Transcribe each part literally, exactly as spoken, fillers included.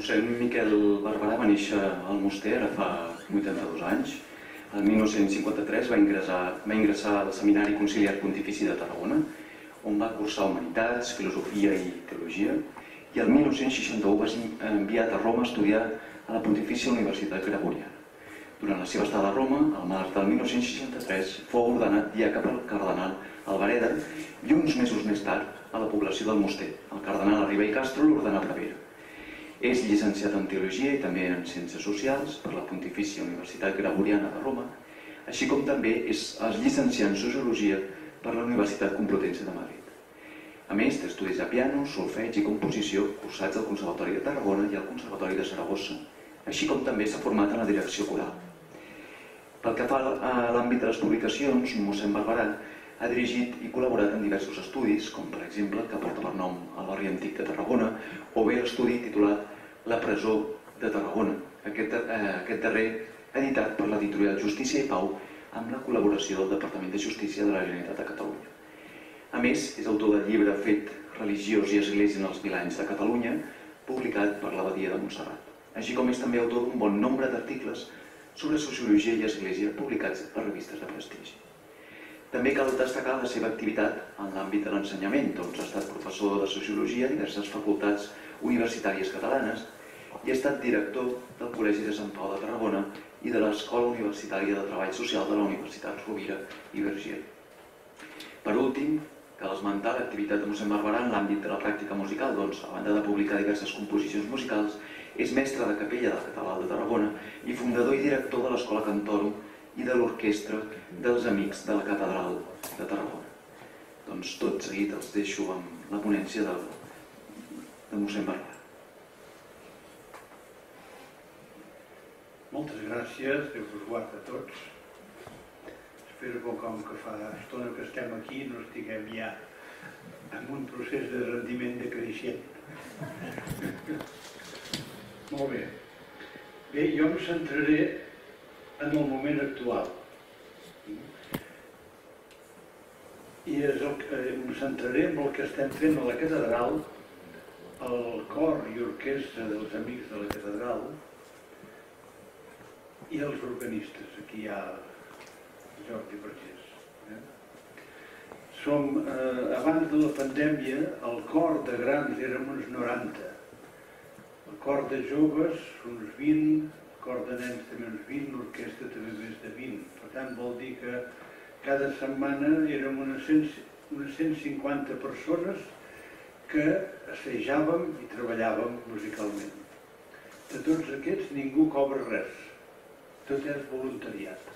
mossèn Miquel Barberà va néixer al Moster ara fa vuitanta-dos anys. El mil nou-cents cinquanta-tres va ingressar al Seminari Conciliar Pontifici de Tarragona, on va cursar Humanitats, Filosofia i Teologia, i el mil nou-cents seixanta-u va ser enviat a Roma a estudiar a la Pontifícia Universitat Gregoriana. Durant la seva estada a Roma, al març del mil nou-cents seixanta-tres, fou ordenat diaca pel cardenal Albareda i uns mesos més tard a la població del Moster. El cardenal Riba i Castro l'ordenà prevere. És llicenciat en Teologia i també en Ciències Socials per la Pontifícia Universitat Gregoriana de Roma, així com també és llicenciat en Sociologia per la Universitat Complutense de Madrid. A més, té estudis de piano, solfeig i composició cursats al Conservatori de Tarragona i al Conservatori de Saragossa, així com també s'ha format en la direcció coral. Pel que fa a l'àmbit de les publicacions, mossèn Barberà ha dirigit i col·laborat en diversos estudis, com per exemple el que porta per nom el barri antic de Tarragona, o bé l'estudi titulat La presó de Tarragona, aquest darrer editat per l'editorial Justícia i Pau amb la col·laboració del Departament de Justícia de la Generalitat de Catalunya. A més, és autor del llibre Fet religiós i església en els mil anys de Catalunya, publicat per l'Abadia de Montserrat, així com és també autor d'un bon nombre d'articles sobre sociologia i església publicats a revistes de prestigi. També cal destacar la seva activitat en l'àmbit de l'ensenyament, doncs ha estat professor de sociologia a diverses facultats universitàries catalanes i ha estat director del Col·legi de Sant Pau de Tarragona i de l'Escola Universitària de Treball Social de la Universitat Rovira i Virgili. Per últim, cal esmentar l'activitat de mossèn Barberà en l'àmbit de la pràctica musical, doncs, a banda de publicar diverses composicions musicals, és mestre de capella de la Catedral de Tarragona i fundador i director de l'Escola Cantorum i de l'Orquestra dels Amics de la Catedral de Tarragona. Doncs tot seguit els deixo amb la ponència de mossèn Barberà. Moltes gràcies, Déu us guarda a tots. Espero que com que fa estona que estem aquí no estiguem ja en un procés de rendiment decreixent. Molt bé. Bé, jo em centraré en el moment actual. I em centraré en el que estem fent a la catedral, el cor i orquestra dels Amics de la Catedral i els organistes. Aquí hi ha Jordi Vergés. Som, abans de la pandèmia, el cor de grans érem uns noranta, el cor de joves uns vint, el cor de nens també uns vint, l'orquestra també més de vint. Per tant, vol dir que cada setmana érem unes cent cinquanta persones que assajàvem i treballàvem musicalment. De tots aquests ningú cobra res, tot és voluntariat.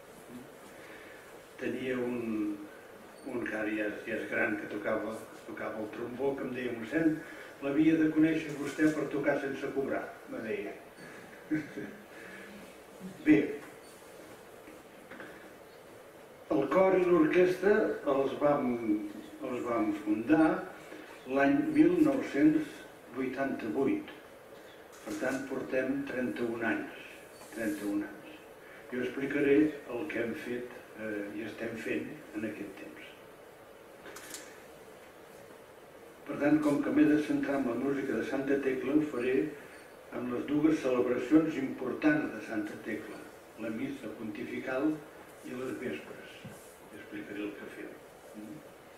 Tenia un que ara ja és gran que tocava el trombó, que em deia: mossèn, l'havia de conèixer vostè per tocar sense cobrar, me deia. Bé, el cor i l'orquestra els vam fundar l'any mil nou-cents vuitanta-vuit. Per tant, portem trenta-un anys. trenta-un anys. Jo explicaré el que hem fet i estem fent en aquest temps. Per tant, com que m'he de centrar en la música de Santa Tecla, ho faré amb les dues celebracions importants de Santa Tecla, la missa pontifical i les vespres. Explicaré el que fem.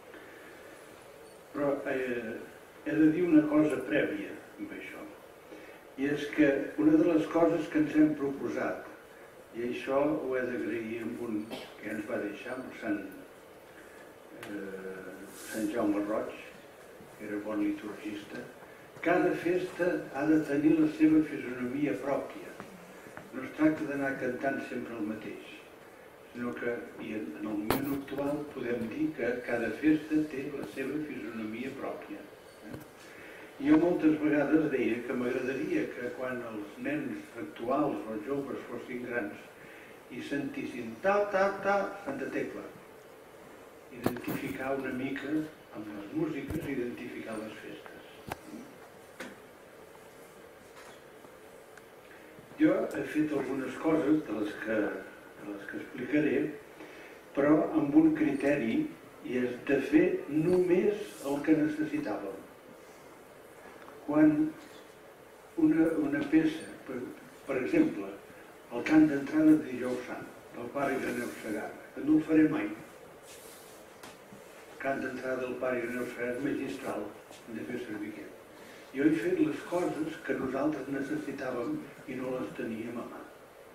Però he de dir una cosa prèvia amb això, i és que una de les coses que ens hem proposat, i això ho he d'agrair amb un que ens va deixar, amb Sant Jaume Roig, que era bon liturgista, cada festa ha de tenir la seva fisonomia pròpia. No es tracta d'anar cantant sempre el mateix, sinó que en el moment actual podem dir que cada festa té la seva fisonomia pròpia. Jo moltes vegades deia que m'agradaria que quan els nens actuals o els joves fossin grans i sentissin ta, ta, ta, Santa Tecla, identificar una mica amb les músiques, identificar les festes. Jo he fet algunes coses de les que explicaré, però amb un criteri, i és de fer només el que necessitàvem. Quan una peça, per exemple, el cant d'entrada de Dijous Sant, del pare Ireneu Segarra, que no el faré mai. El cant d'entrada del pare Ireneu Segarra és magistral, hem de fer servir aquest. Jo he fet les coses que nosaltres necessitàvem i no les teníem a mà.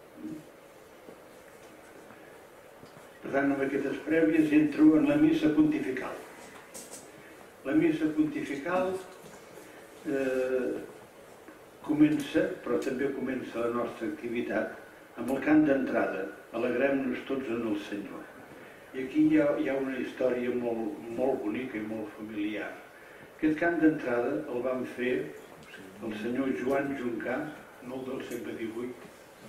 Per tant, amb aquestes prèvies entro en la missa pontifical. La missa pontifical eh, comença, però també comença la nostra activitat, amb el cant d'entrada, alegrem-nos tots en el Senyor. I aquí hi ha, hi ha una història molt, molt bonica i molt familiar. Aquest cant d'entrada el van fer el senyor Joan Juncà, no el del segle divuit,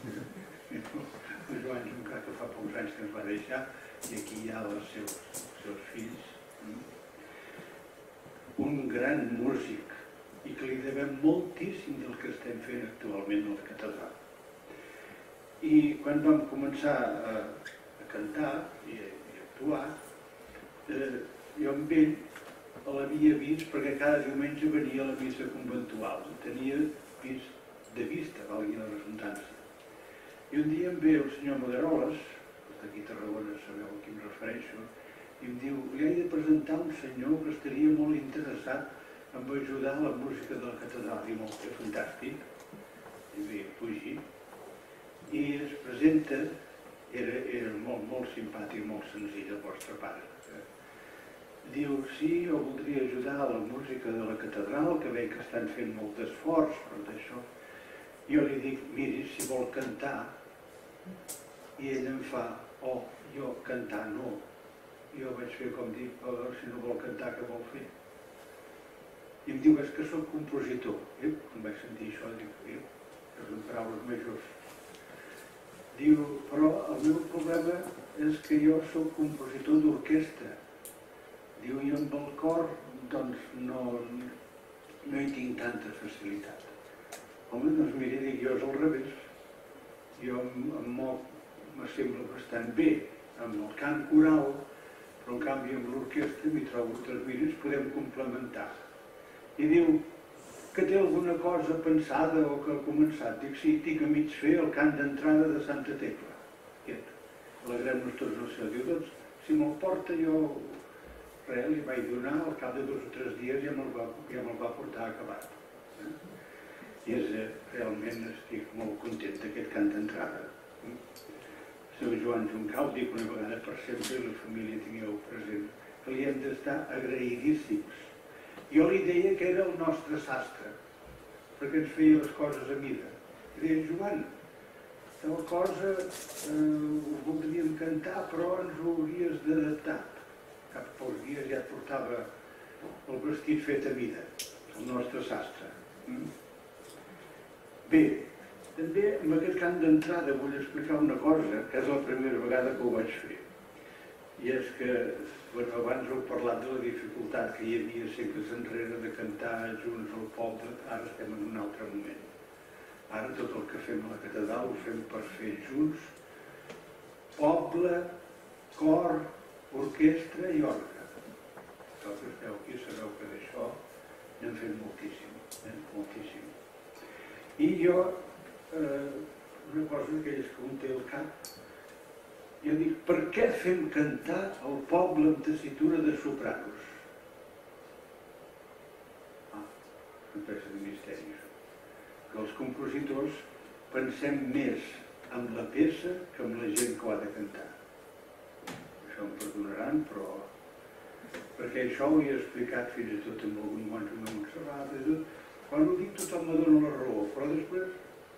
el Joan Juncà, que fa pocs anys que ens va deixar, i aquí hi ha els seus, els seus fills. Un gran músic, i que li devem moltíssim del que estem fent actualment a la catedral. I quan vam començar a, a cantar i a, i a actuar, eh, jo amb ell l'havia vist perquè cada diumenge venia a la missa conventual, tenia vist de vista, valgui la redundància. I un dia em ve el senyor Magaroles, d'aquí a Tarragona sabeu a qui em refereixo, i em diu, li he de presentar un senyor que estaria molt interessat en ajudar a la música de la catedral. I molt bé, fantàstic. I bé, fugi. I es presenta, era, era molt, molt simpàtic, molt senzill el vostre pare. Diu, sí, jo voldria ajudar a la música de la catedral, que veig que estan fent molt d'esforç, però d'això. Jo li dic, miri, si vol cantar, i ell em fa, oh, jo cantar no. Jo vaig fer com dic, oh, si no vol cantar, què vol fer? I em diu, és que soc compositor. I quan vaig sentir això, dic, eh, que són paraules majors. Diu, però el meu problema és que jo soc compositor d'orquestra. Diu, i amb el cor, doncs, no, no hi tinc tanta facilitat. Home, doncs mira, dic, jo és al revés. Jo em moc, m'assembla bastant bé amb el cant coral, però en canvi amb l'orquestra m'hi trobo que els miris podem complementar. I diu, que té alguna cosa pensada o que ha començat? Dic, sí, tinc a mig fer el cant d'entrada de Santa Tecla. Aquest, alegrem-nos tots el seu. Diu, doncs, si me'l porta jo... Res, li vaig donar, al cap de dos o tres dies ja me'l va, ja me'l va portar acabat. Eh? I és, eh, realment estic molt content d'aquest cant d'entrada. El senyor Joan Juncà, ho dic una vegada per sempre, i la família tingueu present, que li hem d'estar agraïdíssims. Jo li deia que era el nostre sastre, perquè ens feia les coses a mida. I deia, Joan, tal cosa eh, ho voldríem cantar, però ens ho hauries d'adaptar. Cap pocs dies ja et portava el vestit fet a mida, el nostre sastre. Bé, també amb aquest cant d'entrada vull explicar una cosa, que és la primera vegada que ho vaig fer. I és que, bueno, abans heu parlat de la dificultat que hi havia segles enrere de cantar junts al poble, ara estem en un altre moment. Ara tot el que fem a la catedral ho fem per fer junts, poble, cor, orquestra i orgue. Els que esteu aquí sabeu que d'això n'hem fet moltíssim, eh? moltíssim. I jo, eh, una cosa d'aquelles que un té al cap, jo dic, per què fem cantar el poble amb tessitura de sopranos? Ah, una peça de misteri, això. Que els compositors pensem més en la peça que en la gent que ho ha de cantar. Això em perdonaran, però... perquè això ho he explicat fins i tot amb algun monjo de Montserrat i tot. Quan ho dic tothom me dona la raó, però després...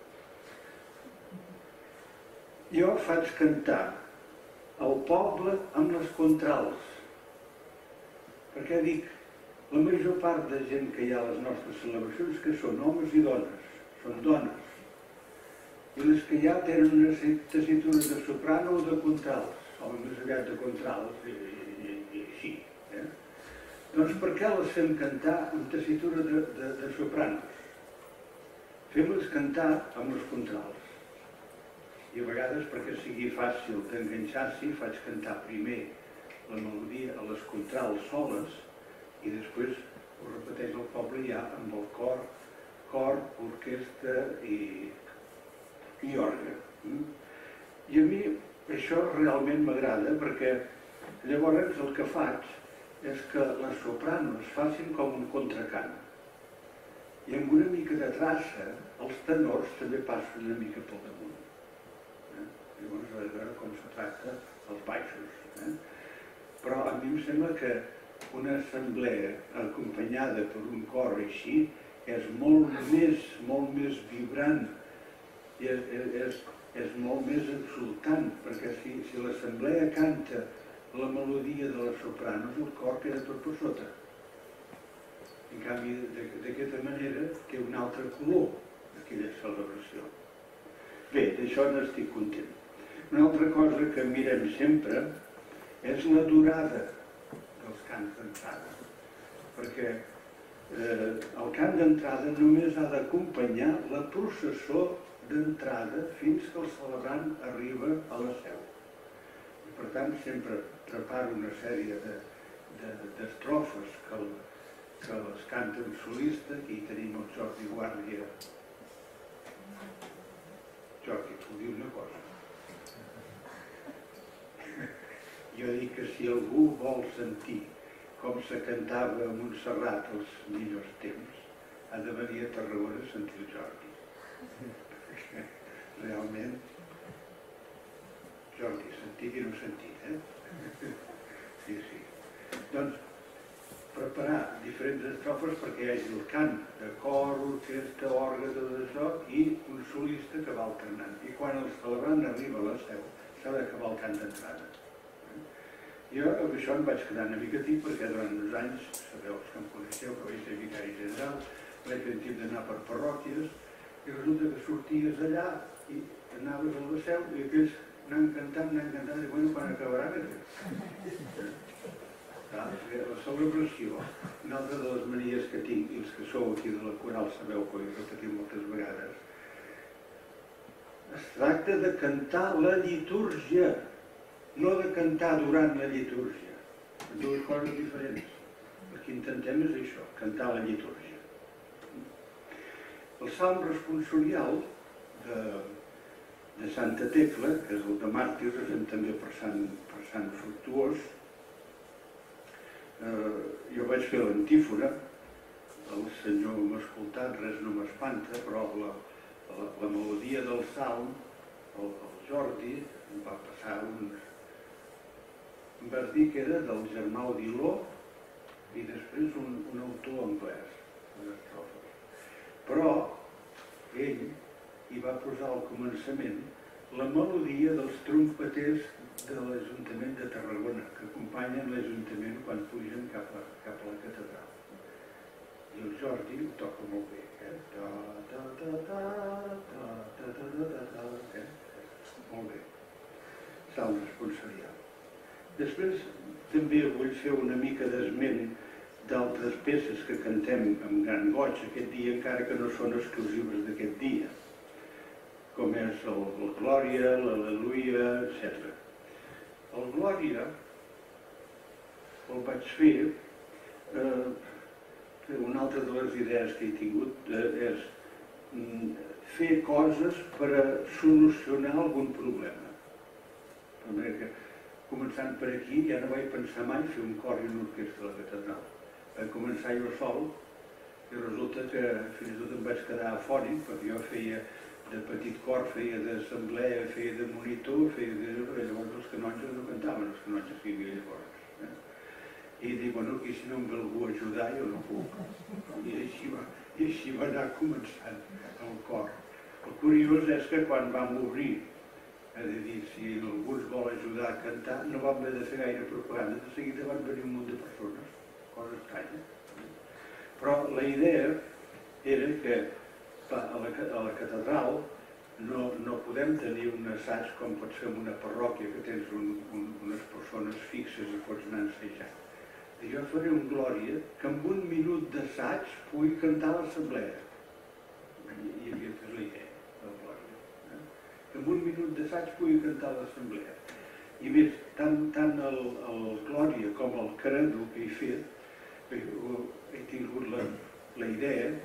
Jo faig cantar el poble amb les contrals. Perquè dic, la major part de gent que hi ha a les nostres celebracions que són homes i dones, són dones. I les que hi ha tenen una tessitura de soprano o de contrals, o més aviat de contrals, i, i, i així. Eh? Doncs per què les fem cantar amb tessitura de, de, de sopranos? Fem-les cantar amb els contrals. I a vegades, perquè sigui fàcil d'enganxar-s'hi, faig cantar primer la melodia a les contrals soles i després ho repeteix el poble ja amb el cor, cor, orquestra i, i orgue. I a mi això realment m'agrada perquè llavors el que faig és que les sopranos facin com un contracant. I amb una mica de traça els tenors també passen una mica pel damunt. Eh? Llavors a veure com se tracta els baixos. Eh? Però a mi em sembla que una assemblea acompanyada per un cor així és molt més, molt més vibrant i és, és, és molt més exultant, perquè si, si l'assemblea canta la melodia de les sopranos, el cor queda tot per sota. En canvi, d'aquesta manera, té un altre color, aquella celebració. Bé, d'això n'estic content. Una altra cosa que mirem sempre és la durada dels cants d'entrada. Perquè eh, el cant d'entrada només ha d'acompanyar la processó d'entrada fins que el celebrant arriba a la seu. I per tant, sempre preparo una sèrie d'estrofes que, que les canta un solista. Aquí tenim el Jordi Guàrdia. Jordi, et vull dir una cosa. Jo dic que si algú vol sentir com se cantava a Montserrat els millors temps, ha de venir a Tarragona a sentir el Jordi. Realment, Jordi, sentit i no sentit, eh? Sí, sí. Doncs, preparar diferents estrofes perquè hi hagi el cant de cor, orquestra, orgue, tot això, i un solista que va alternant. I quan el celebrant arriba a la seu, s'ha d'acabar el cant d'entrada. Jo amb això em vaig quedar una mica tip perquè durant uns anys, sabeu els que em coneixeu, que vaig ser vicari general, vaig sentir d'anar per parròquies, i resulta que sorties d'allà i anaves a la seu i aquells anant cantant, anant cantant, i bueno, quan acabarà que la celebració, una altra de les manies que tinc, i els que sou aquí de la coral sabeu que ho he repetit moltes vegades, es tracta de cantar la litúrgia, no de cantar durant la litúrgia. Dues coses diferents. El que intentem és això, cantar la litúrgia. El salm responsorial de, de Santa Tecla, que és el de màrtirs, es fem també per Sant, per Sant Fructuós. Eh, jo vaig fer l'antífona, el senyor m'ha escoltat, res no m'espanta, però la, la, la melodia del salm, el, el Jordi, em va passar uns... Em vas dir que era del germà Odiló i després un, un autor anglès, les estrofes. Però ell hi va posar al començament la melodia dels trompeters de l'Ajuntament de Tarragona, que acompanyen l'Ajuntament quan pugen cap a, cap a la catedral. I el Jordi ho toca molt bé, eh? Ta, ta, ta, ta, ta, ta, ta, ta, ta, ta, eh? Molt bé. Salm responsorial. Després també vull fer una mica d'esment d'altres peces que cantem amb gran goig aquest dia, encara que no són exclusives d'aquest dia, com és el, el Glòria, l'Al·leluia, etcètera. El Glòria el vaig fer, eh, una altra de les idees que he tingut eh, és mm, fer coses per a solucionar algun problema. Que, començant per aquí, ja no vaig pensar mai fer un cor i una orquestra a la catedral. Vaig començar jo sol i resulta que fins i tot em vaig quedar afònic, perquè jo feia de petit cor, feia d'assemblea, feia de monitor, feia de... Llavors els canonges no cantaven, els canonges que hi havia llavors. Eh? I dic, bueno, aquí si no em ve algú a ajudar, jo no puc. I així va, i així va anar començant el cor. El curiós és que quan vam obrir, és a dir, si algú ens vol ajudar a cantar, no vam haver de fer gaire propaganda, de seguida van venir un munt de persones, cosa estranya. Però la idea era que a la, a la catedral no, no podem tenir un assaig com pot ser en una parròquia, que tens un, un, unes persones fixes i pots anar ensajant. I jo faré un Glòria que en un minut d'assaig pugui cantar a l'assemblea. I aquesta és la idea del Glòria. Eh? Que en un minut d'assaig pugui cantar a l'assemblea. I més, tant, tant el, el Glòria com el Credo que he fet, he tingut la, la idea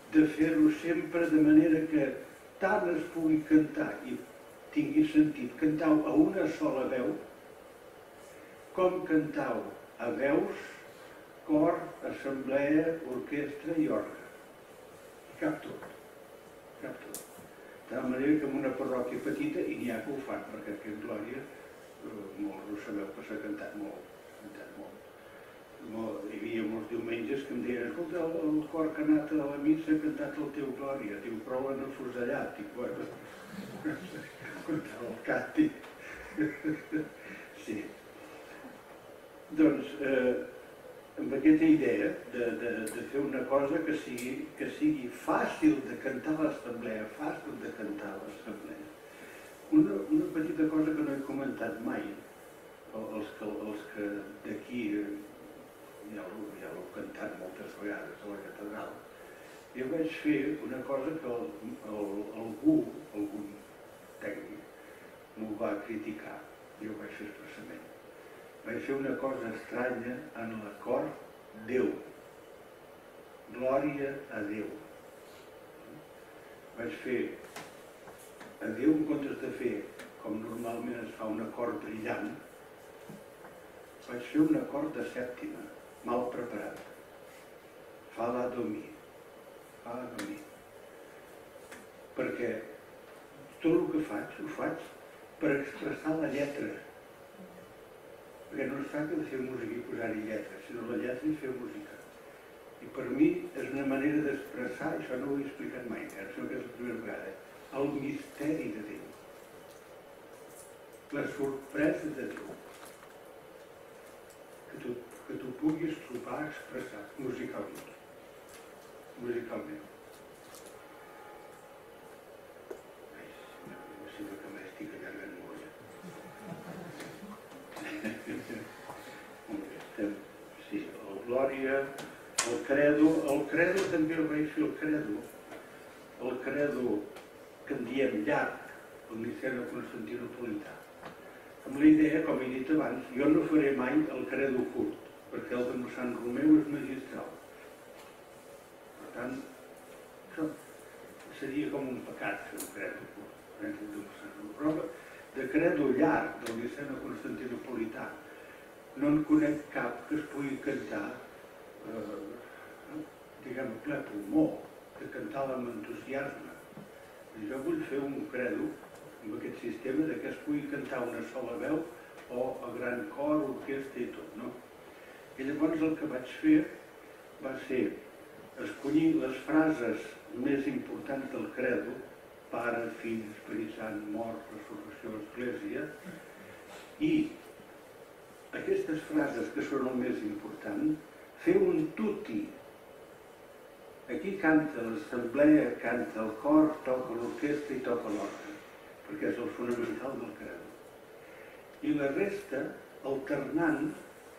de fer-ho sempre de manera que tant es pugui cantar i tingui sentit cantar a una sola veu, com cantar a veus, cor, assemblea, orquestra i orgue. Cap tot. Cap tot. De tal manera que en una parròquia petita, i n'hi ha que ho fan, perquè aquest Glòria, molts ho sabeu que s'ha cantat molt, s'ha cantat molt. Hi havia molts diumenges que em deien, escolta, el cor que ha anat a la missa ha cantat el teu Glòria, diu, prou en afusellat, dic, bueno, cantar el càntic. Sí. Doncs, amb aquesta idea de fer una cosa que sigui fàcil de cantar a l'assemblea, fàcil de cantar a l'assemblea. Una petita cosa que no he comentat mai, els que d'aquí ja l'heu cantat moltes vegades a la catedral, jo vaig fer una cosa que algú, algun tècnic, m'ho va criticar, jo ho vaig fer expressament. Vaig fer una cosa estranya en l'acord Déu. Glòria a Déu. Vaig fer a Déu en comptes de fer, com normalment es fa un acord brillant, vaig fer un acord de sèptima, mal preparat. Fa la do mi. Fa la do mi. Perquè tot el que faig, ho faig per expressar la lletra. Perquè no es tracta de fer música i posar-hi lletra, sinó la lletra i fer música. I per mi és una manera d'expressar, això no ho he explicat mai, ara sembla que és la primera vegada, el misteri de Déu. La sorpresa de Déu. Que tu puguis trobar expressat musicalment. Musicalment. Sembla que m'estic allargant molt. Sí, el Glòria, el Credo, el Credo també el vaig fer el Credo, el Credo que en diem llarg, el Niceno Constantinopolità. Amb la idea, com he dit abans, jo no faré mai el Credo curt, perquè el de mossèn Romeu és magistral. Per tant, seria com un pecat fer un Credo curt. Però de Credo llarg del Niceno Constantinopolità no en conec cap que es pugui cantar diguem ple pulmó, de cantar amb entusiasme. Jo vull fer un Credo amb aquest sistema que es pugui cantar una sola veu o a gran cor, orquestra i tot, no? I llavors el que vaig fer va ser escollir les frases més importants del Credo, Pare, Fill, Esperit Sant, Mort, Resurrecció, Església, i aquestes frases que són el més important, fer un tutti. Aquí canta l'assemblea, canta el cor, toca l'orquestra i toca l'orgue, perquè és el fonamental del Credo. I la resta alternant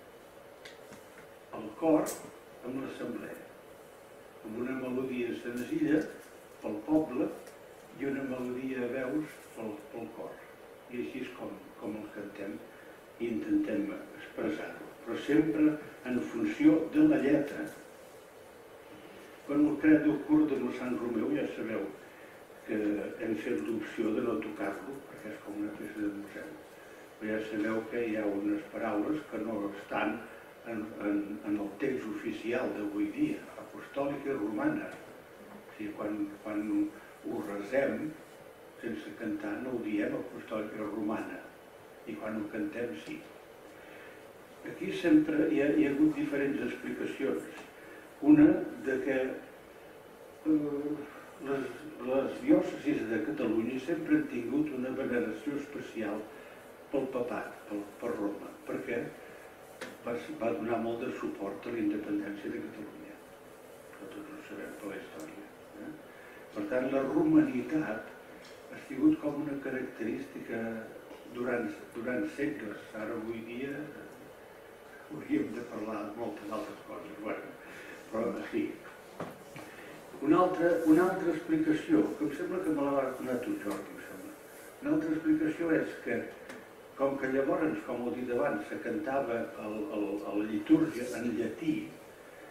el cor amb l'assemblea, amb una melodia senzilla pel poble i una melodia a veus pel cor. I així és com el cantem i intentem expressar-ho, però sempre en funció de la lletra. Quan el Credo curt de mossèn Romeu ja sabeu que hem fet l'opció de no tocar-lo, perquè és com una peça de museu. Però ja sabeu que hi ha unes paraules que no estan en el text oficial d'avui dia, apostòlica i romana. O sigui, quan ho resem, sense cantar, no ho diem apostòlica i romana. I quan ho cantem, sí. Aquí sempre hi ha hagut diferents explicacions. Una de que les diòcesis de Catalunya sempre han tingut una veneració especial pel papat, per Roma, perquè va donar molt de suport a la independència de Catalunya. Però tots ho sabem per la història. Per tant, la romanitat ha sigut com una característica durant segles. Ara, avui dia, hauríem de parlar de moltes altres coses. Però sí. Una altra explicació, que em sembla que me l'ha donat tu, Jordi, em sembla. Una altra explicació és que, com que llavors, com ho he dit abans, se cantava a la litúrgia en llatí,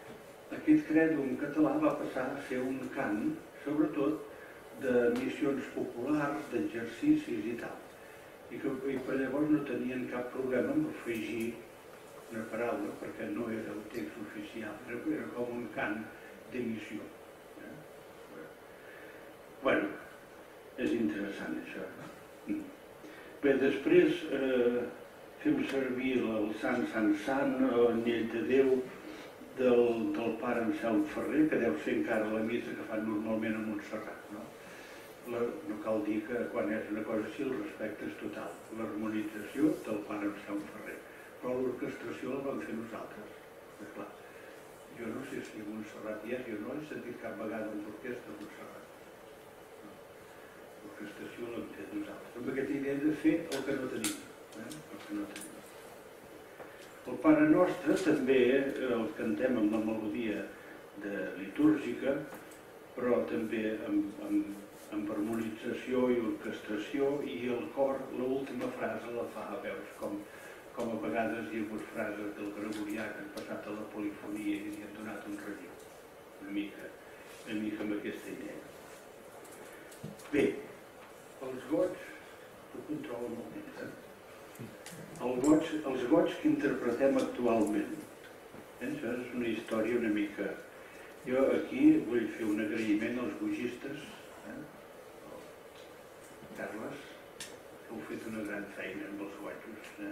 aquest credo en català va passar a ser un cant, sobretot, de missions populars, d'exercicis i tal. I que i per llavors no tenien cap problema en afegir una paraula, perquè no era el text oficial, era, era com un cant de missió. Eh? Bueno, és interessant això. Bé, després eh, fem servir el Sant Sant Sant, el Nyell de Déu, del, del pare Anselm Ferrer, que deu ser encara la missa que fan normalment a Montserrat. No, la, no cal dir que quan és una cosa així el respecte és total. L'harmonització del pare Anselm Ferrer, però l'orquestració la vam fer nosaltres. És clar, jo no sé si a Montserrat hi és, jo no he sentit cap vegada una orquestra a Montserrat. L'orquestració l'hem fet nosaltres, amb aquesta idea de fer el que no tenim. Eh? El que no tenim. El Pare Nostre també el cantem amb la melodia de litúrgica, però també amb, amb, amb harmonització i orquestració, i el cor, l'última frase la fa a veus, com, com a vegades hi ha hagut frases del gregorià que han passat a la polifonia i li han donat un relleu, una mica, una mica amb aquesta idea. Bé, els goigs, tu controla molt més, eh? El goig, els goigs que interpretem actualment. Eh? Això és una història una mica... Jo aquí vull fer un agraïment als gogistes, eh? Carles, que heu fet una gran feina amb els goigos. Eh?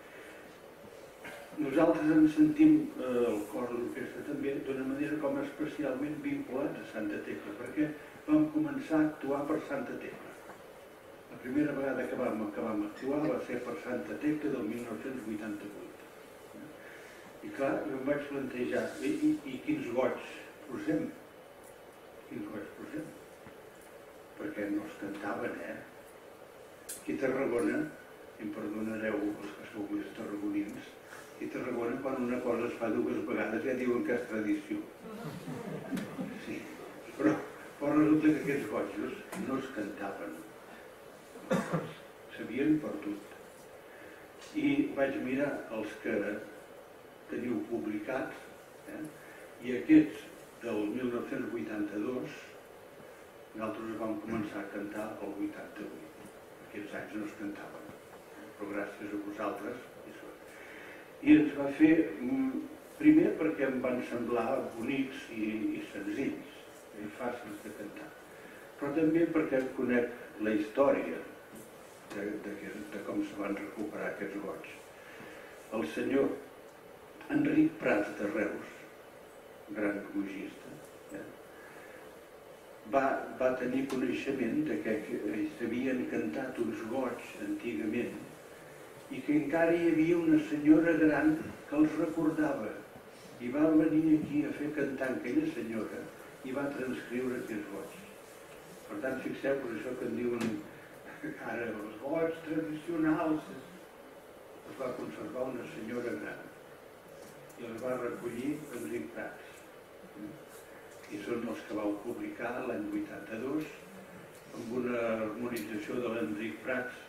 Nosaltres ens sentim, eh, el cor de l'orquestra també, d'una manera com especialment vinculats a Santa Tecla, perquè vam començar a actuar per Santa Tecla. La primera vegada que vam, que vam actuar va ser per Santa Tecla del mil nou-cents vuitanta-vuit. I clar, jo em vaig plantejar, i, i, i quins goigs posem? Quins goigs posem? Perquè no es cantaven, eh? Aquí a Tarragona, i em perdonareu els que sou més tarragonins, aquí a Tarragona quan una cosa es fa dues vegades ja diuen que és tradició. Sí, però, però resulta que aquests goigs no es cantaven. S'havien perdut. I vaig mirar els que teniu publicats, eh? I aquests del mil nou-cents vuitanta-dos nosaltres vam començar a cantar el vuitanta-vuit. Aquests anys no es cantaven, però gràcies a vosaltres. I ens va fer, primer perquè em van semblar bonics i, i senzills, i fàcils de cantar, però també perquè conec la història De, de, de com se van recuperar aquests goigs. El senyor Enric Prats de Reus, gran gogista, eh, va, va tenir coneixement de que s'havien cantat uns goigs antigament i que encara hi havia una senyora gran que els recordava i va venir aquí a fer cantar aquella senyora i va transcriure aquests goigs. Per tant, fixeu-vos això que en diuen ara els goigs tradicionals. Es va conservar una senyora gran i els va recollir Enric Prats. I són els que vau publicar l'any vuitanta-dos amb una harmonització de l'Enric Prats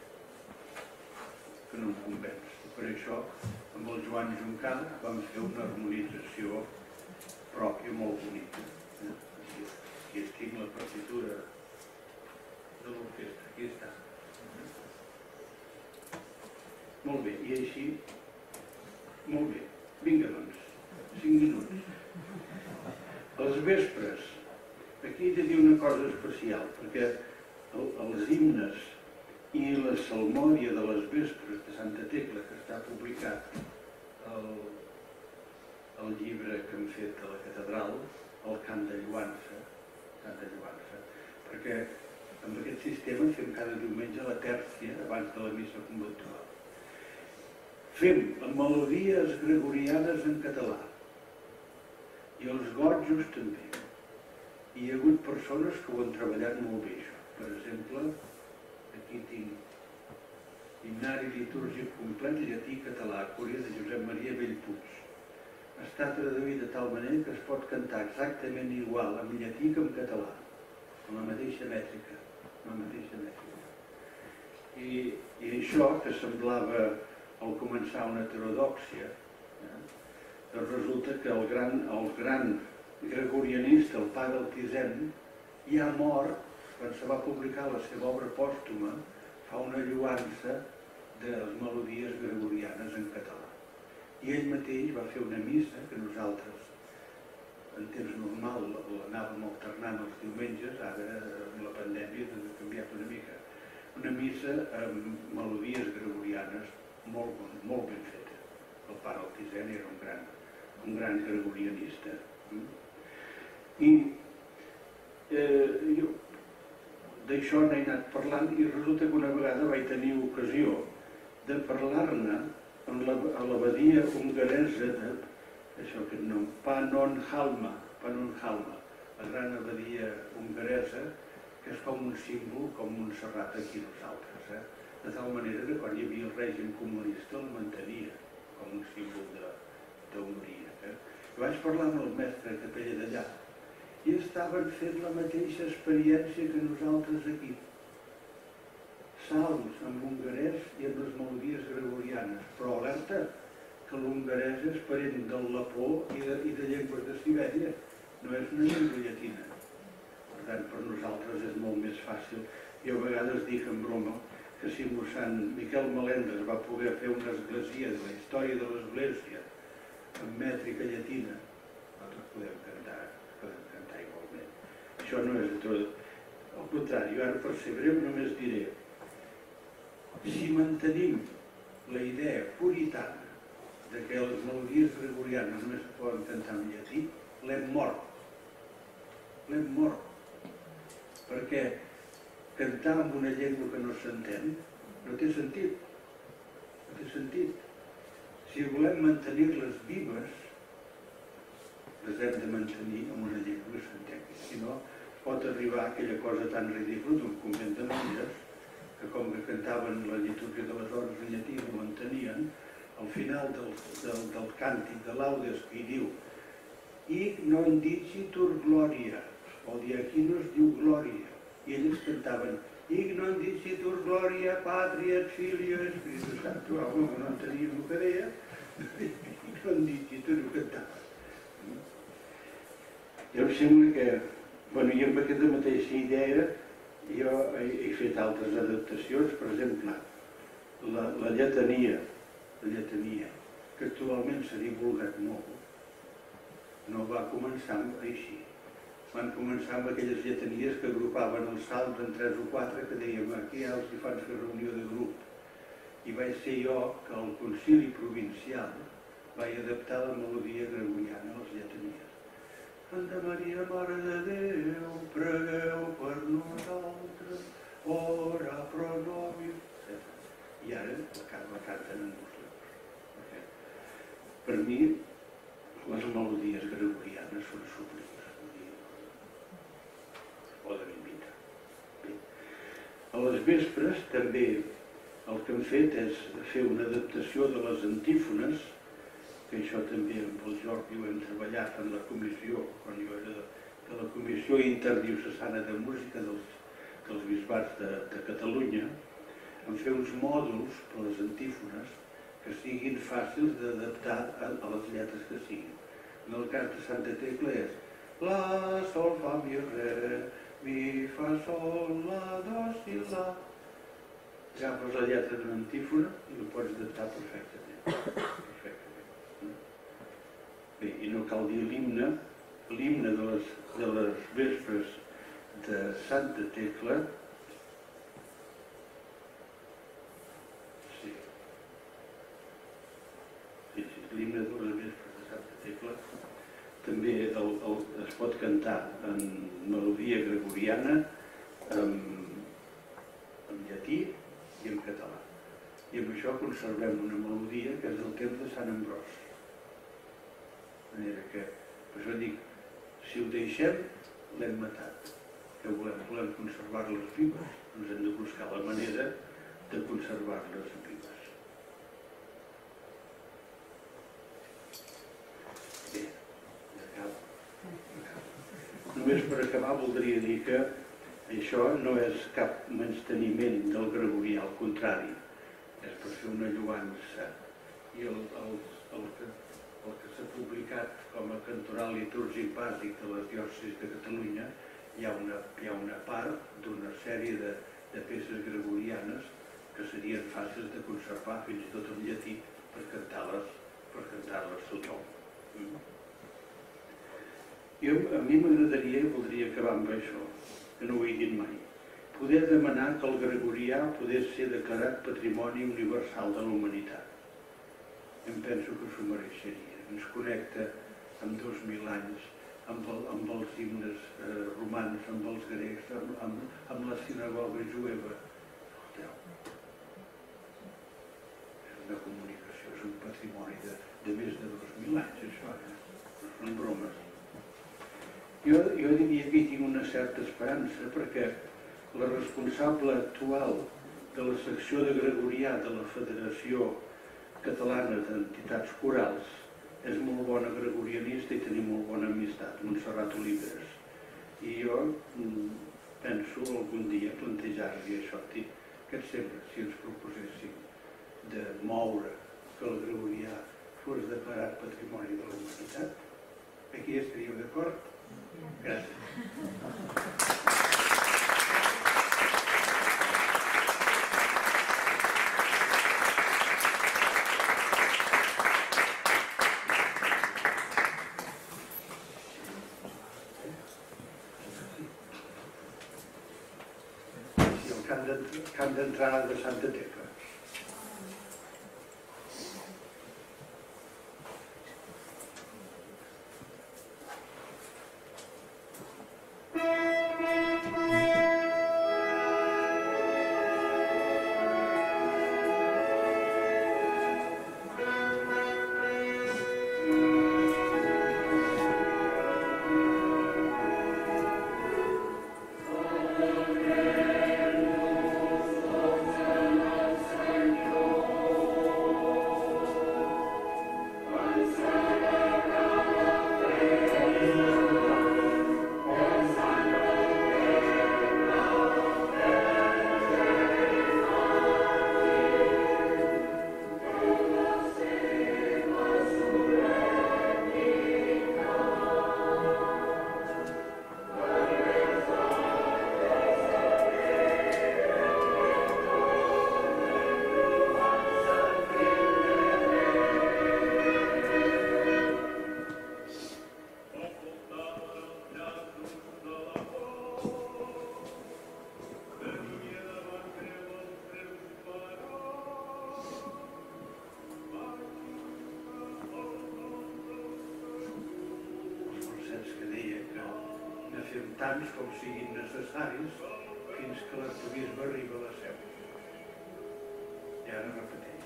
que no em convenç. Per això, amb el Joan Juncal vam fer una harmonització pròpia molt bonica. Aquí estic la partitura de l'orquestra. Aquí està. Molt bé, i així, molt bé. Vinga, doncs, cinc minuts. Els vespres, aquí he de dir una cosa especial, perquè el, els himnes i la salmòdia de les vespres de Santa Tecla, que està publicat al, al llibre que hem fet a la catedral, el Cant de Lloança, Cant de Lloança, perquè amb aquest sistema fem cada diumenge la tèrcia abans de la missa conventual. Fem melodies gregorianes en català i els gorjos també. I hi ha hagut persones que ho han treballat molt bé, això. Per exemple, aquí tinc himnari litúrgic complet, llatí i català, Cúria de Josep Maria Bellpuig. Està traduït de tal manera que es pot cantar exactament igual en llatí que en català, amb la mateixa mètrica. la mateixa mètrica. I, i això, que semblava al començar una heterodòxia, eh, Doncs resulta que el gran, el gran gregorianista, el pare Altisent, ja mort, quan se va publicar la seva obra pòstuma, fa una lloança de les melodies gregorianes en català. I ell mateix va fer una missa que nosaltres, en temps normal, l'anàvem alternant els diumenges, ara amb la pandèmia ha canviat una mica. Una missa amb melodies gregorianes molt, molt ben feta. El pare Altisent era un gran, un gran gregorianista. I eh, jo d'això n'he anat parlant i resulta que una vegada vaig tenir ocasió de parlar-ne a l'abadia hongaresa de això que no, Pannonhalma, Pannonhalma, la gran abadia hongaresa, que és com un símbol, com Montserrat aquí nosaltres, eh? De tal manera que quan hi havia el règim comunista el mantenia com un símbol d'Hongria. Eh? Vaig parlar amb el mestre capella d'allà i estaven fent la mateixa experiència que nosaltres aquí. Salms amb l'hongarès i amb les melodies gregorianes, però alerta que l'hongarès és parent del lapó i de, i de llengües de Sibèria, no és una llengua llatina. Per tant, per nosaltres és molt més fàcil. Jo a vegades dic en broma que si mossèn Miquel Melendres va poder fer una església de la història de l'església amb mètrica llatina, nosaltres podem cantar, podem cantar igualment. Això no és de tot. Al contrari, jo ara per ser breu només diré, si mantenim la idea puritana de que les melodies gregorianes només es poden cantar en llatí, l'hem mort. L'hem mort. Perquè cantar en una llengua que no s'entén no té sentit. No té sentit. Si volem mantenir-les vives, les hem de mantenir en una llengua que s'entengui. Si no, pot arribar a aquella cosa tan ridícula d'un convent de monges que com que cantaven la litúrgia de les hores en llatí no l'entenien, al final del, del, del càntic de Laudes que hi diu «Ic non dicitur gloria», o diaquinos diu glòria, i ells cantaven «Ic non dicitur gloria patria et filio et Spiritus Sancto», home, no entenien el que deia, «Ic non dicitur» ho cantaven. Jo em sembla que, bueno, i amb aquesta mateixa idea jo he, he fet altres adaptacions, per exemple, la, la lletania, la lletania, que actualment s'ha divulgat molt, no va començar així. Van començar amb aquelles lletanies que agrupaven els salms en tres o quatre, que dèiem aquí ja els hi fan fer reunió de grup. I vaig ser jo que al concili provincial vaig adaptar la melodia gregoriana a les lletanies. Santa Maria, Mare de Déu, pregueu per nosaltres, ora pro nobis, etcètera. I ara la canten en muslims. Per mi, les melodies gregorianes són sublims. Poden imitar. Bé. A les vespres també el que hem fet és fer una adaptació de les antífones, que això també amb el Jordi ho hem treballat en la comissió, quan jo era de, de la Comissió Interdiocesana de Música dels, dels Bisbats de, de Catalunya, en fer uns mòduls per les antífones que siguin fàcils d'adaptar a, a les lletres que siguin. En el cas de Santa Tecla és la, sol, fa, mi, re, mi, fa, sol, la, do, si, la. Agafes la lletra d'una antífona i ho pots adaptar perfectament. Perfectament. Bé, i no cal dir l'himne, l'himne de, les, de les vespres de Santa Tecla. Sí. Sí, sí, l'himne de les vespres de Santa Tecla també el, el, es pot cantar en melodia gregoriana, en, en llatí i en català. I amb això conservem una melodia que és del temps de Sant Ambròs. De manera que, per això dic, si ho deixem, l'hem matat. Que volem, volem conservar-les vives, ens hem de buscar la manera de conservar-les vives. Bé, acabo. Només per acabar voldria dir que això no és cap menysteniment del gregorià, al contrari, és per fer una lloança. I el, el, el que el que s'ha publicat com a cantoral litúrgic bàsic de les diòcesis de Catalunya, hi ha una, hi ha una part d'una sèrie de, de peces gregorianes que serien fàcils de conservar, fins i tot en llatí, per cantar-les per cantar-les tothom. Mm. Jo, a mi m'agradaria, voldria acabar amb això, que no ho he dit mai, poder demanar que el gregorià pogués ser declarat Patrimoni Universal de la Humanitat. Em penso que s'ho mereixeria. Ens connecta amb dos mil anys, amb, el, amb els himnes eh, romans, amb els grecs, amb, amb, amb la sinagoga jueva. És una comunicació, és un patrimoni de, de més de dos mil anys, això, eh? No són bromes. Jo, jo diria que hi tinc una certa esperança, perquè la responsable actual de la secció de Gregorià de la Federació Catalana d'Entitats Corals és molt bona gregorianista i tenim molt bona amistat, Montserrat Oliveres. I jo penso algun dia plantejar-li això, dir, què et sembla si ens proposéssim de moure que el gregorià fos declarat Patrimoni de la Humanitat? Aquí estaríeu d'acord? Gràcies. Camp d'entrada de Santa Tecla. Tants com siguin necessaris fins que l'arquebisbe arriba a la seu. I ara repeteix.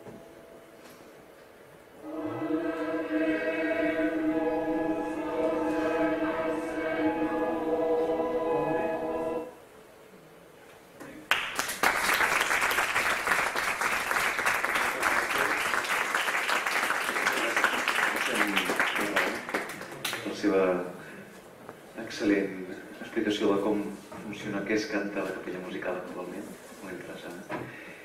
La seva excel·lent explicació de com funciona, què es canta a la capella musical actualment, molt interessant.